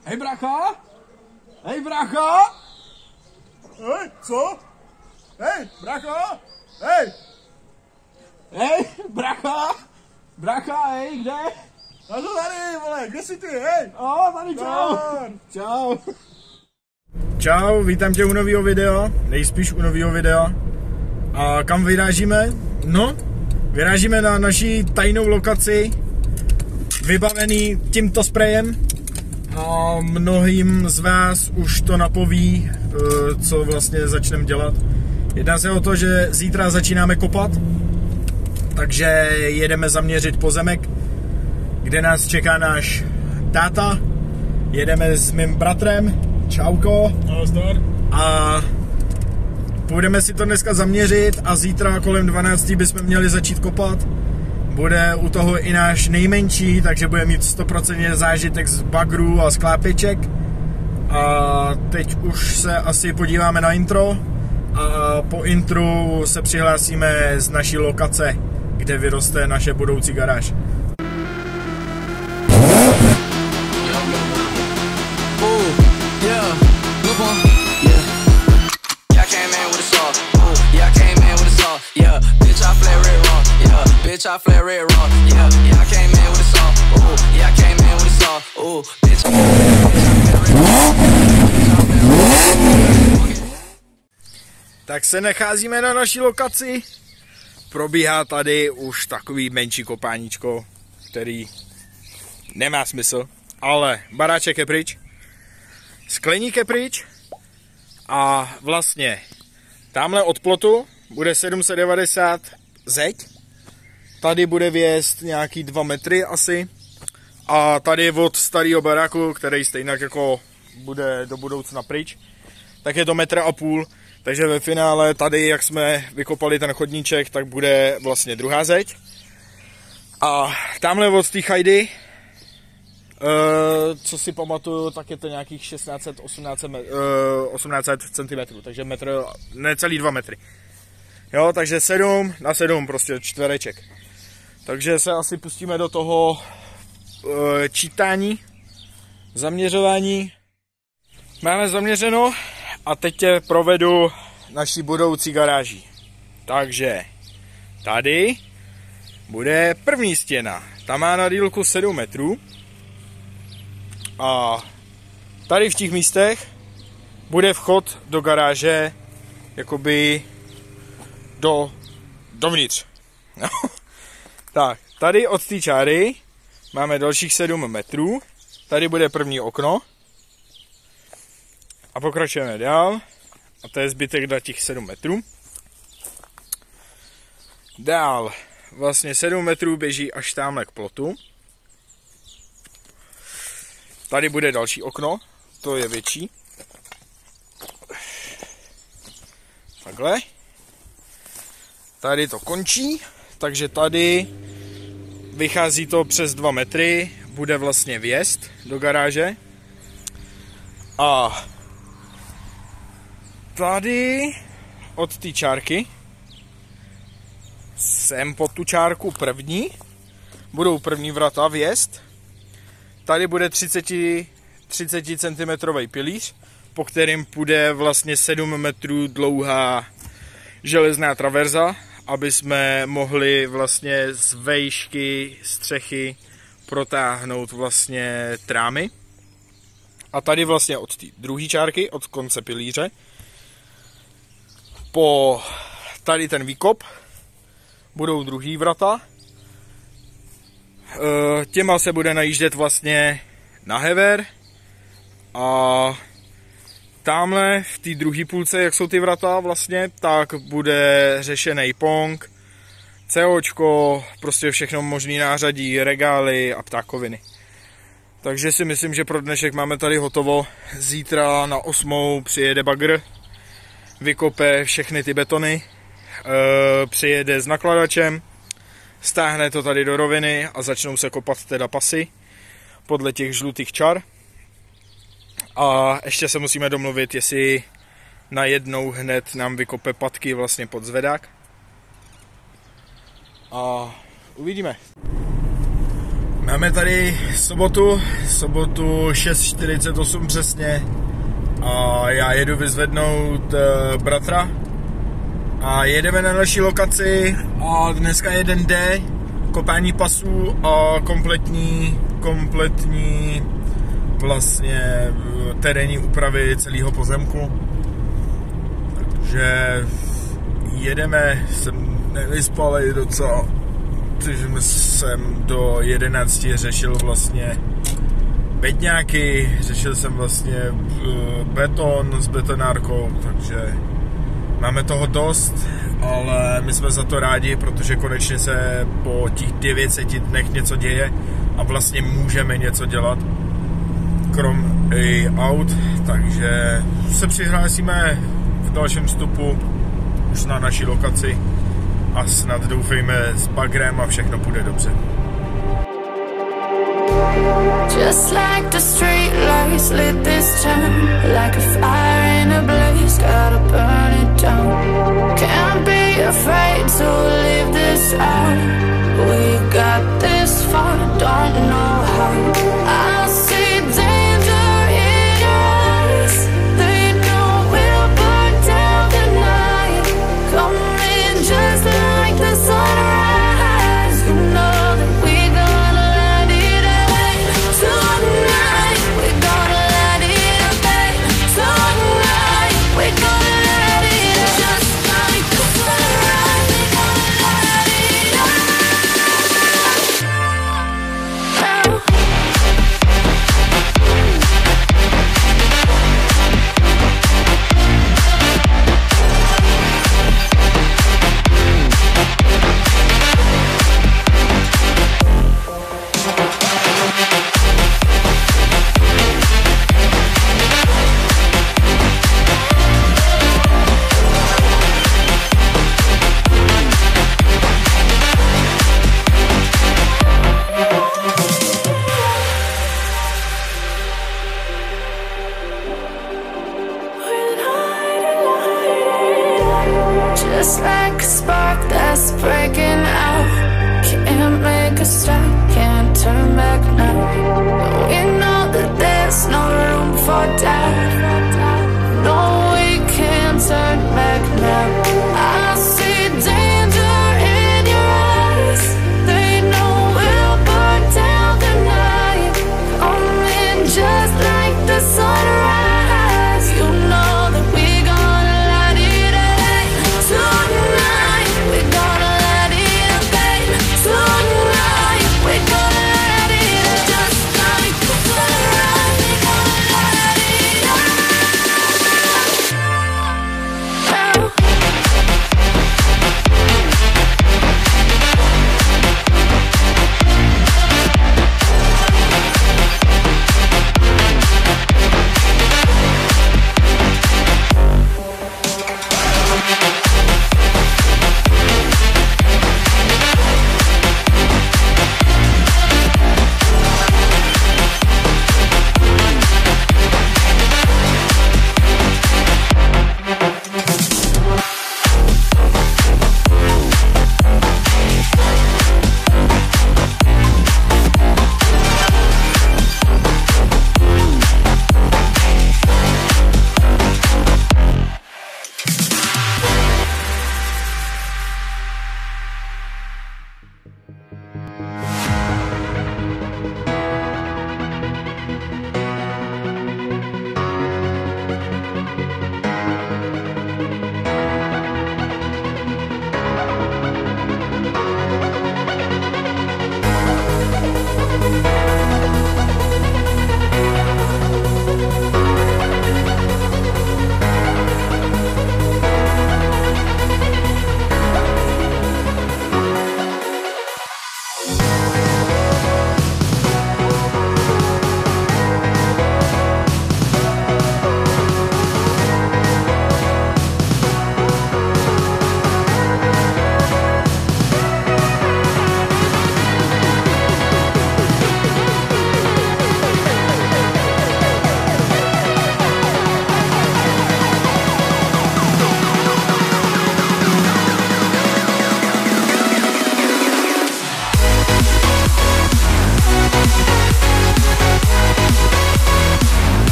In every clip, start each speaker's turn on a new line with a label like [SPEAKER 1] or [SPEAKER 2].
[SPEAKER 1] Hej, bracho! Hej, bracho!
[SPEAKER 2] Hej, co? Hej, bracho! Hej!
[SPEAKER 1] Hej, bracho! Bracho, hej, kde?
[SPEAKER 2] Já to tady, vole, kde jsi ty, hej?
[SPEAKER 1] O, tady, čau! Čau!
[SPEAKER 2] Čau, vítám tě u nového videa, nejspíš u nového videa. A kam vyrážíme? No, vyrážíme na naší tajnou lokaci, vybavený tímto sprejem. A mnohým z vás už to napoví, co vlastně začneme dělat. Jedná se o to, že zítra začínáme kopat, takže jedeme zaměřit pozemek, kde nás čeká náš táta. Jedeme s mým bratrem, čauko. A půjdeme si to dneska zaměřit a zítra kolem 12 bychom měli začít kopat. Bude u toho i náš nejmenší, takže bude mít 100% zážitek z bagrů a sklápěček. A teď už se asi podíváme na intro a po intru se přihlásíme z naší lokace, kde vyroste naše budoucí garáž.
[SPEAKER 3] Bitch, I flare red raw. Yeah, I came in with a song. Ooh, yeah, I came in with a song. Ooh, bitch.
[SPEAKER 2] Tak se nacházíme na naší lokaci. Probíhá tady už takový menší kopáníčko, který nemá smysl, ale baráček je pryč, skleník je pryč a vlastně tamhle od plotu bude 790 zeď. Tady bude vjezd nějaký 2 metry asi. A tady od starého baráku, který stejně jako bude do budoucna pryč, tak je to 1,5 metru. Takže ve finále tady, jak jsme vykopali ten chodníček, tak bude vlastně druhá zeď. A tamhle od té chajdy, co si pamatuju, tak je to nějakých 1800 cm, takže necelý 2 metry. Jo, takže 7 na 7 prostě čtvereček. Takže se asi pustíme do toho čítání, zaměřování. Máme zaměřeno a teď tě provedu naší budoucí garáží. Takže tady bude první stěna. Ta má na dílku 7 metrů. A tady v těch místech bude vchod do garáže jakoby dovnitř. Tak, tady od té čáry máme dalších 7 metrů. Tady bude první okno. A pokračujeme dál. A to je zbytek na těch 7 metrů. Dál vlastně 7 metrů běží až tamhle k plotu. Tady bude další okno. To je větší. Takhle. Tady to končí. Takže tady vychází to přes 2 metry. Bude vlastně vjezd do garáže. A tady od té čárky sem pod tu čárku první budou první vrata vjezd. Tady bude 30 cm pilíř, po kterým půjde vlastně 7 metrů dlouhá železná traverza, aby jsme mohli vlastně z vejšky střechy protáhnout vlastně trámy. A tady vlastně od té druhé čárky, od konce pilíře, po tady ten výkop budou druhý vrata. Těma se bude najíždět vlastně na hever. A tamhle v té druhé půlce, jak jsou ty vrata vlastně, tak bude řešený pong, COčko, prostě všechno možný nářadí, regály a ptákoviny. Takže si myslím, že pro dnešek máme tady hotovo. Zítra na 8 přijede bagr, vykope všechny ty betony, přijede s nakladačem, stáhne to tady do roviny a začnou se kopat teda pasy podle těch žlutých čar. A ještě se musíme domluvit, jestli najednou hned nám vykope patky vlastně pod zvedák. A uvidíme. Máme tady sobotu 6:48 přesně a já jedu vyzvednout bratra a jedeme na naší lokaci a dneska je den D, kopání pasů a kompletní vlastně terénní úpravy celého pozemku. Takže jedeme, jsem nevyspalej docela, takže jsem do 11 řešil vlastně bedňáky, řešil jsem vlastně beton s betonárkou, takže máme toho dost, ale my jsme za to rádi, protože konečně se po těch 900 dnech něco děje a vlastně můžeme něco dělat, krom i aut, takže se přihlásíme v dalším vstupu už na naší lokaci a snad doufejme s bagrem a všechno půjde dobře.
[SPEAKER 4] Just like the street lights lit this town, like a fire in a blaze, gotta burn it down. Can't be afraid to leave this out. We got this far, don't know how. I see danger in us. They know we'll burn down the night. Coming just like the sunrise. You know that we gonna light it up tonight. We gonna light it up tonight. We gonna light it up just like the sunrise. We gonna light it up.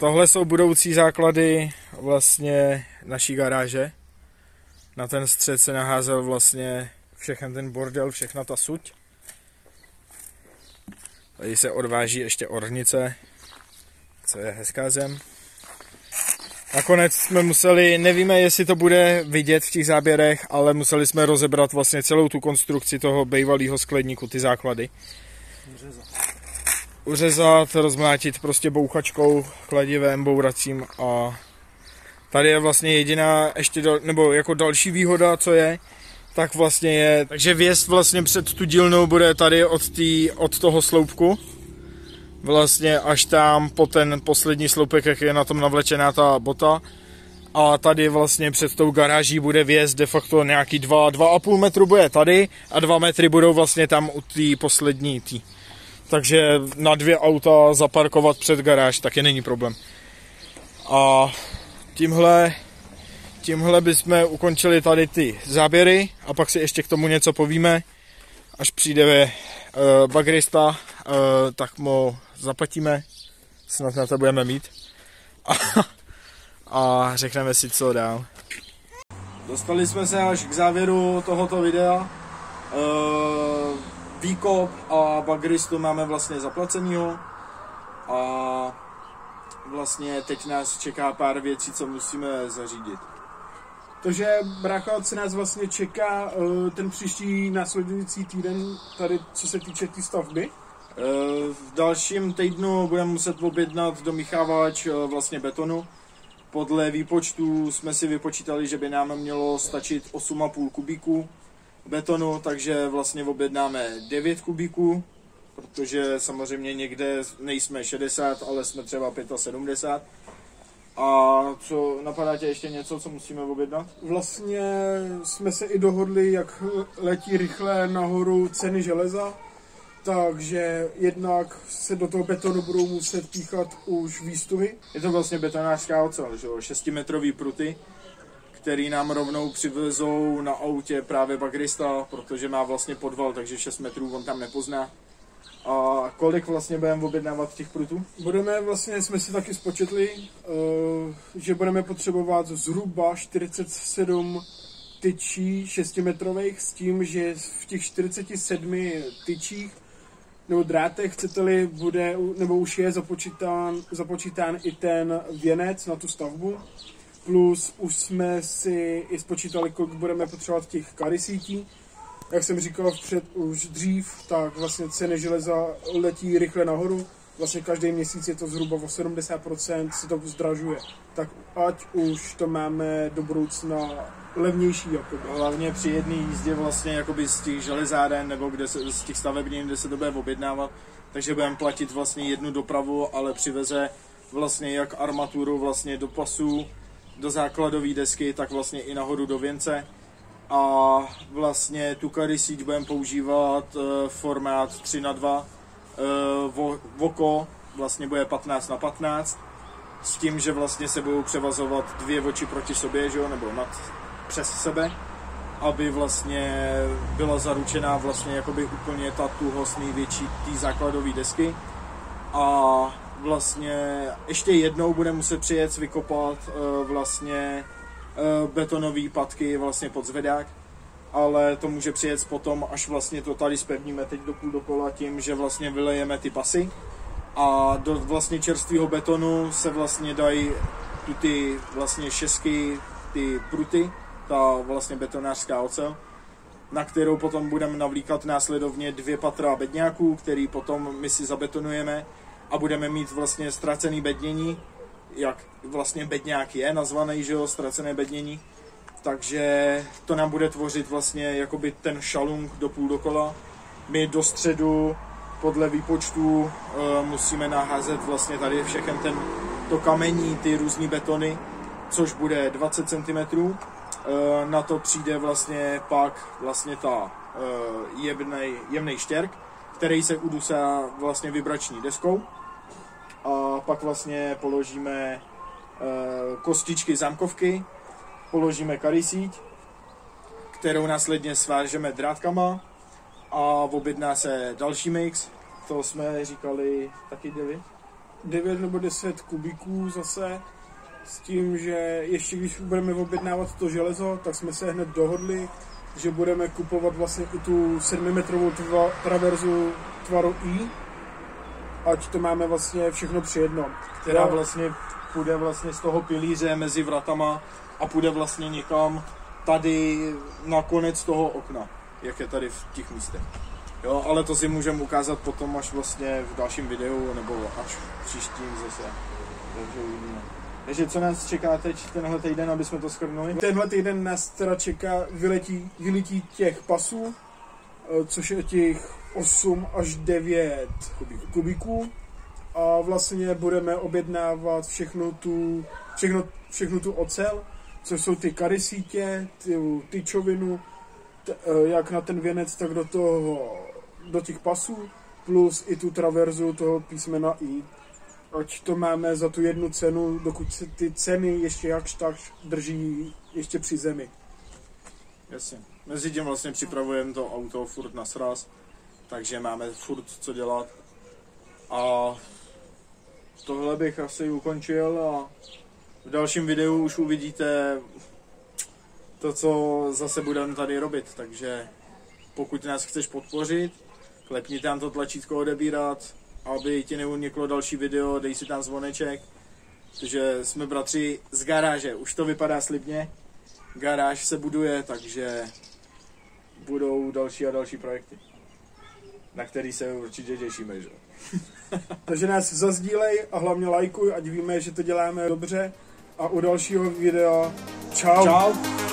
[SPEAKER 2] Tohle jsou budoucí základy vlastně naší garáže. Na ten střed se naházel vlastně všechen ten bordel, všechna ta suť. Tady se odváží ještě ornice, co je hezká zem. Nakonec jsme museli, nevíme, jestli to bude vidět v těch záběrech, ale museli jsme rozebrat vlastně celou tu konstrukci toho bývalého skleníku, ty základy. Uřezat, rozmlátit prostě bouchačkou, kladivem, bouracím a tady je vlastně jediná ještě, nebo jako další výhoda, co je, tak vlastně je, takže vjezd vlastně před tu dílnou bude tady od toho sloupku, vlastně až tam po ten poslední sloupek, jak je na tom navlečená ta bota. A tady vlastně před tou garáží bude vjezd de facto nějaký 2,5 metru bude tady a 2 metry budou vlastně tam u té poslední tý. Takže na 2 auta zaparkovat před garáž taky není problém. A tímhle bychom ukončili tady ty záběry a pak si ještě k tomu něco povíme. Až přijde bagrista, tak mu zaplatíme, snad na to budeme mít a řekneme si, co dál. Dostali jsme se až k závěru tohoto videa. Výkop a bagristu máme vlastně zaplacenýho a vlastně teď nás čeká pár věcí, co musíme zařídit.
[SPEAKER 1] Takže brácha, co nás vlastně čeká ten příští následující týden, tady co se týče té stavby?
[SPEAKER 2] V dalším týdnu budeme muset objednat domíchávač vlastně betonu. Podle výpočtu jsme si vypočítali, že by nám mělo stačit 8,5 kubíků betonu, takže vlastně objednáme 9 kubíků, protože samozřejmě někde nejsme 60, ale jsme třeba 75. A co, napadá tě ještě něco, co musíme objednat?
[SPEAKER 1] Vlastně jsme se i dohodli, jak letí rychle nahoru ceny železa, takže jednak se do toho betonu budou muset píchat už výstupy.
[SPEAKER 2] Je to vlastně betonářská ocel, že jo, 6metrový pruty, který nám rovnou přivezou na autě právě bagrista, protože má vlastně podval, takže 6 metrů on tam nepozná. A kolik vlastně budeme objednávat těch prutů?
[SPEAKER 1] Jsme si taky spočetli, že budeme potřebovat zhruba 47 tyčí 6metrových s tím, že v těch 47 tyčích nebo drátech, chcete-li, bude, nebo už je započítán i ten věnec na tu stavbu. Plus už jsme si i spočítali, kolik budeme potřebovat těch karysítí. Jak jsem říkal už dřív, tak vlastně ceny železa letí rychle nahoru. Vlastně každý měsíc je to zhruba o 70% se to zdražuje. Tak ať už to máme do budoucna levnější. Jakoby.
[SPEAKER 2] Hlavně při jedné jízdě vlastně jakoby z těch železáren nebo z těch stavebnin, kde se to bude objednávat. Takže budeme platit vlastně jednu dopravu, ale přiveze vlastně jak armaturu vlastně do pasů, do základové desky, tak vlastně i nahoru do věnce. A vlastně tu karysíť budeme používat formát 3x2, voko vlastně bude 15x15, s tím, že vlastně se budou převazovat 2 oči proti sobě, že jo, nebo přes sebe, aby vlastně byla zaručená vlastně jakoby úplně ta tuhost největší té základové desky. A vlastně ještě jednou bude muset přijet vykopat vlastně betonové patky vlastně pod zvedák, ale to může přijet potom, až vlastně to tady zpevníme teď do půl dokola tím, že vlastně vylejeme ty pasy a do vlastně čerstvého betonu se vlastně dají ty vlastně šesky, ty pruty, ta vlastně betonářská ocel, na kterou potom budeme navlíkat následovně 2 patra bedňáků, který potom my si zabetonujeme a budeme mít vlastně ztracený bednění, jak vlastně bedňák je nazvaný, že jo, ztracené bednění. Takže to nám bude tvořit vlastně jakoby ten šalung do půl dokola. My do středu podle výpočtu musíme naházet vlastně tady všechen to kamení, ty různý betony, což bude 20 cm. Na to přijde vlastně pak vlastně ta jemnej štěrk, který se udusá vlastně vibrační deskou. A pak vlastně položíme kostičky zámkovky, položíme karysíť, kterou následně svážeme drátkama a objedná se další mix, to jsme říkali taky 9.
[SPEAKER 1] 9 nebo 10 kubíků zase, s tím, že ještě když budeme objednávat to železo, tak jsme se hned dohodli, že budeme kupovat vlastně i tu 7metrovou traverzu tvaru I, ať to máme vlastně všechno při jednom.
[SPEAKER 2] Která vlastně půjde vlastně z toho pilíře mezi vratama a půjde vlastně někam tady na konec toho okna, jak je tady v těch místech. Jo, ale to si můžeme ukázat potom až vlastně v dalším videu, nebo až příštím zase. Takže uvidíme. Takže co nás čeká teď tenhle týden, aby jsme to shrnuli?
[SPEAKER 1] Tenhle týden nás teda čeká vylití těch pasů, což je těch 8 až 9 kubíků. A vlastně budeme objednávat všechnu tu ocel, což jsou ty karysítě, ty tyčovinu, jak na ten věnec, tak do těch pasů, plus i tu traverzu toho písmena I. Ať to máme za tu jednu cenu, dokud se ty ceny ještě jakž tak drží ještě při zemi.
[SPEAKER 2] Jasně. Mezi tím vlastně připravujeme to auto furt na sraz, takže máme furt co dělat. A tohle bych asi ukončil a v dalším videu už uvidíte to, co zase budeme tady robit. Takže pokud nás chceš podpořit, klepni tam to tlačítko odebírat, aby ti neuniklo další video, dej si tam zvoneček, protože jsme bratři z garáže, už to vypadá slibně, garáž se buduje, takže budou další a další projekty, na který se určitě těšíme, že?
[SPEAKER 1] Takže nás zazdílej a hlavně lajkuj, ať víme, že to děláme dobře, a u dalšího videa čau.
[SPEAKER 2] Čau.